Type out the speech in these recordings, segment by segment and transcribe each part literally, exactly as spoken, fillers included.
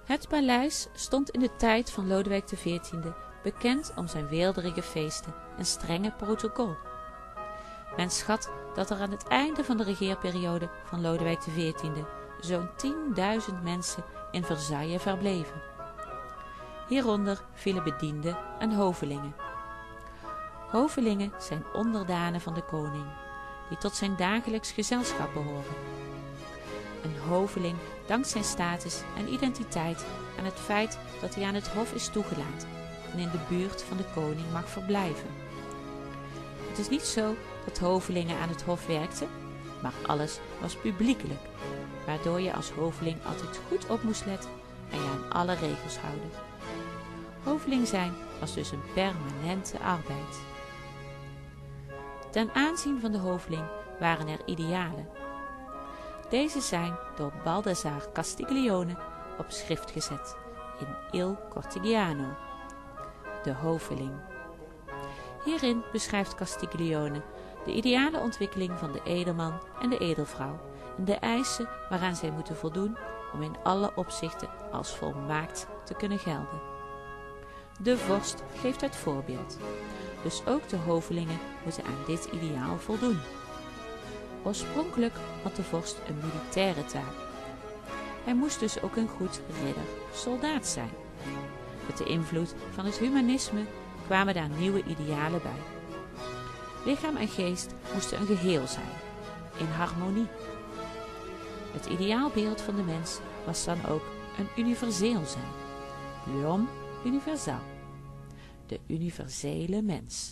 Het paleis stond in de tijd van Lodewijk de veertiende bekend om zijn weelderige feesten en strenge protocol. Men schat dat er aan het einde van de regeerperiode van Lodewijk de veertiende zo'n tienduizend mensen in Versailles verbleven. Hieronder vielen bedienden en hovelingen. Hovelingen zijn onderdanen van de koning, die tot zijn dagelijks gezelschap behoren. Een hoveling dankt zijn status en identiteit aan het feit dat hij aan het hof is toegelaten en in de buurt van de koning mag verblijven. Het is niet zo dat hovelingen aan het hof werkten, maar alles was publiekelijk, waardoor je als hoveling altijd goed op moest letten en je aan alle regels houden. Hoveling zijn was dus een permanente arbeid. Ten aanzien van de hoveling waren er idealen. Deze zijn door Baldassare Castiglione op schrift gezet in Il Cortigiano, de hoveling. Hierin beschrijft Castiglione de ideale ontwikkeling van de edelman en de edelvrouw en de eisen waaraan zij moeten voldoen om in alle opzichten als volmaakt te kunnen gelden. De vorst geeft het voorbeeld, dus ook de hovelingen moeten aan dit ideaal voldoen. Oorspronkelijk had de vorst een militaire taak. Hij moest dus ook een goed ridder, soldaat zijn. Met de invloed van het humanisme kwamen daar nieuwe idealen bij. Lichaam en geest moesten een geheel zijn, in harmonie. Het ideaalbeeld van de mens was dan ook een universeel zijn, l'homme universal, de universele mens.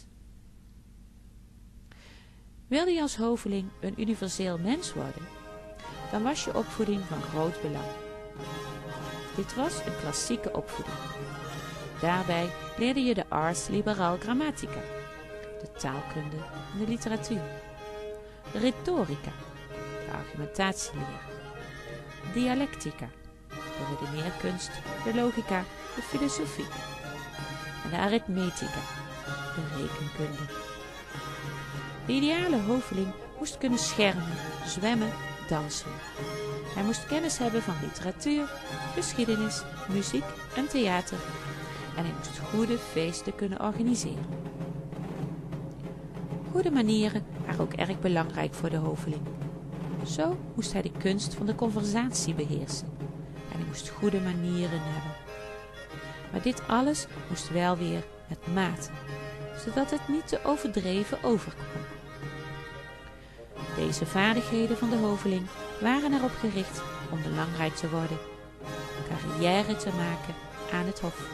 Wilde je als hoveling een universeel mens worden, dan was je opvoeding van groot belang. Dit was een klassieke opvoeding. Daarbij leerde je de ars liberal grammatica, de taalkunde en de literatuur, de retorica, de argumentatieleer, dialectica, de redeneerkunst, de logica, de filosofie en de arithmetica, de rekenkunde. De ideale hoveling moest kunnen schermen, zwemmen, dansen. Hij moest kennis hebben van literatuur, geschiedenis, muziek en theater en hij moest goede feesten kunnen organiseren. Goede manieren waren ook erg belangrijk voor de hoveling. Zo moest hij de kunst van de conversatie beheersen en hij moest goede manieren hebben. Maar dit alles moest wel weer met mate, zodat het niet te overdreven overkwam. Deze vaardigheden van de hoveling waren erop gericht om belangrijk te worden, carrière te maken aan het hof.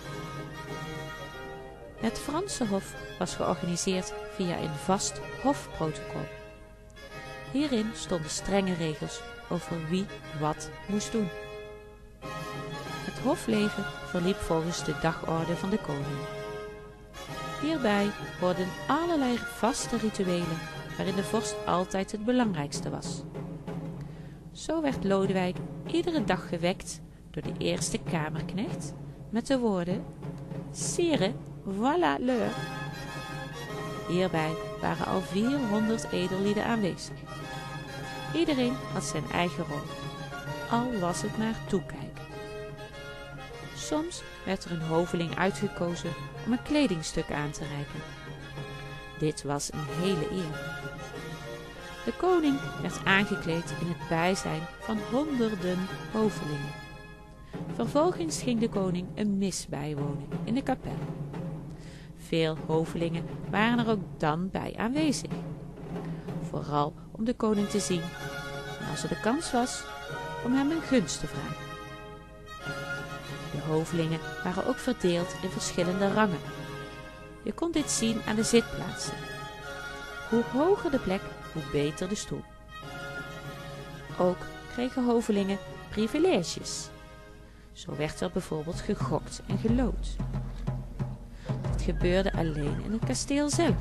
Het Franse hof was georganiseerd via een vast hofprotocol. Hierin stonden strenge regels over wie wat moest doen. Het hofleven verliep volgens de dagorde van de koning. Hierbij hoorden allerlei vaste rituelen waarin de vorst altijd het belangrijkste was. Zo werd Lodewijk iedere dag gewekt door de eerste kamerknecht met de woorden Sire, voilà l'heure. Hierbij waren al vierhonderd edellieden aanwezig. Iedereen had zijn eigen rol, al was het maar toekijken. Soms werd er een hoveling uitgekozen om een kledingstuk aan te reiken. Dit was een hele eer. De koning werd aangekleed in het bijzijn van honderden hovelingen. Vervolgens ging de koning een mis bijwonen in de kapel. Veel hovelingen waren er ook dan bij aanwezig. Vooral om de koning te zien en als er de kans was om hem een gunst te vragen. De hovelingen waren ook verdeeld in verschillende rangen. Je kon dit zien aan de zitplaatsen. Hoe hoger de plek, hoe beter de stoel. Ook kregen hovelingen privileges. Zo werd er bijvoorbeeld gegokt en geloot. Dit gebeurde alleen in het kasteel zelf.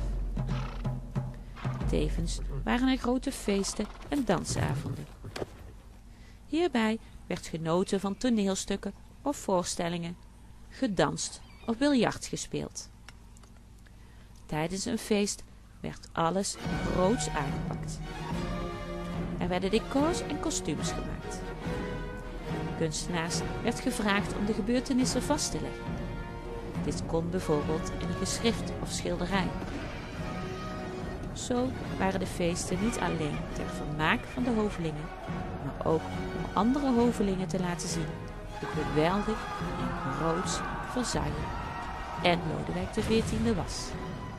Tevens waren er grote feesten en dansavonden. Hierbij werd genoten van toneelstukken of voorstellingen, gedanst of biljart gespeeld. Tijdens een feest werd alles groots aangepakt. Er werden decors en kostuums gemaakt. Kunstenaars werd gevraagd om de gebeurtenissen vast te leggen. Dit kon bijvoorbeeld in een geschrift of schilderij. Zo waren de feesten niet alleen ter vermaak van de hovelingen, maar ook om andere hovelingen te laten zien hoe geweldig en groots Versailles en Lodewijk de veertiende was.